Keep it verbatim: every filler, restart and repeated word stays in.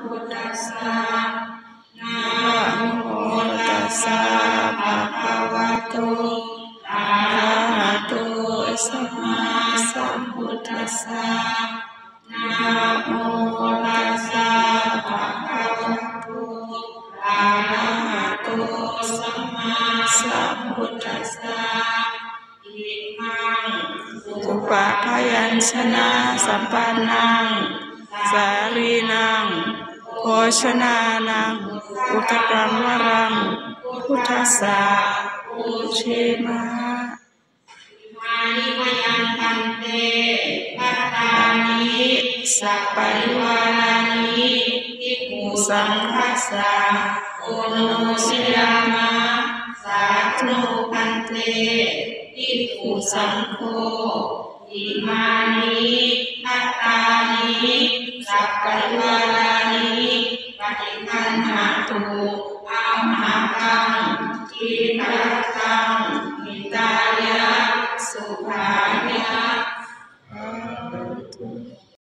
พุทธัสสะนะโมตัสสะภะคะวะโตอะระหะโตสัมมาสัมพุทธัสสะนะโมตัสสะภะคะวะโตอะระหะโตสัมมาสัมพุทธัสสะอิมังสุปะพยัญชนะสัมปันนังสาลีนังโภชนานังอุตกังวรังพุทธัสสะอุเชมามานิวยังปันเตปัตตานิสัพพะริวารานิภิกขุสังฆัสสะโอโนสิยามะสาธุปันเตภิกขุสังโฆอิมานิปัตตานิสัพพะริวารานิปฏิคันหาตุอัมหากังทีฆะกัง